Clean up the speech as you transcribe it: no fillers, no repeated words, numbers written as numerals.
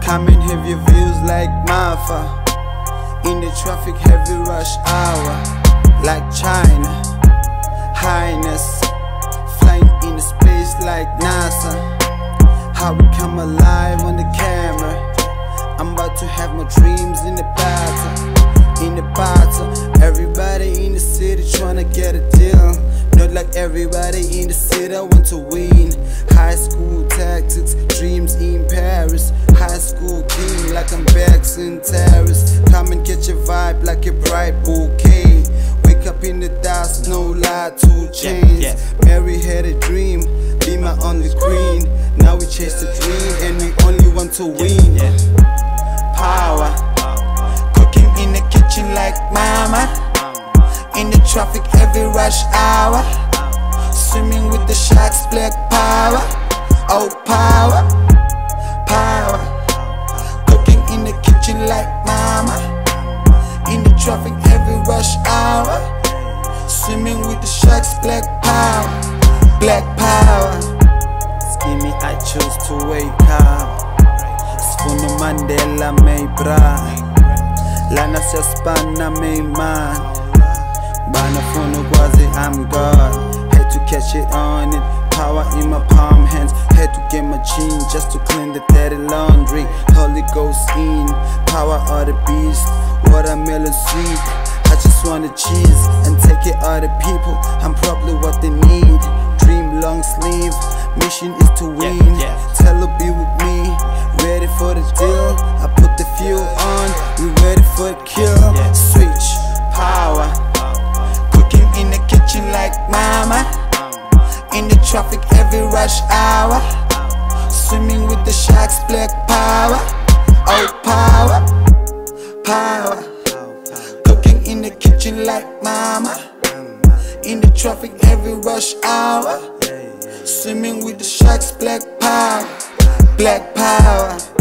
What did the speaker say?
Come and have your views like Mafa. In the traffic, heavy rush hour. Like China, highness. Flying in the space like NASA. How we come alive on the camera. I'm about to have my dreams in the battle. In the battle, everybody in the city tryna get a deal. Not like everybody in the city want to win. High school tactics, dreams in Paris. High school king like I'm Bax in terrace. Come and get your vibe like a bright bouquet. Wake up in the dust, no lie, 2 chains. Mary had a dream, be my only queen. Now we chase the dream and we only want to win. Power, cooking in the kitchen like mama. In the traffic every rush hour. Swimming with the sharks, black power. Oh power, power. Cooking in the kitchen like mama. In the traffic every rush hour. Swimming with the sharks, black power. Black power. Skinny, I chose to wake up. Sfuno Mandela may bra. Lana Sespana may man. Bana Funo Gwazi, I'm God. Had to catch it on it. Power in my palm hands. Had to get my chin just to clean the dirty laundry. Holy Ghost in. Power of the beast. Watermelon sweet. I just wanna cheese and take it all the people. I'm probably what they need. Dream long sleeve. Mission is to win. Tell her be with me. Ready for the deal. I put the fuel on. We ready for the kill. Switch. Power. Cooking in the kitchen like mama. In the traffic every rush hour. Swimming with the sharks, black power. Oh power, power. Cooking in the kitchen like mama. In the traffic every rush hour. Swimming with the sharks, black power. Black power.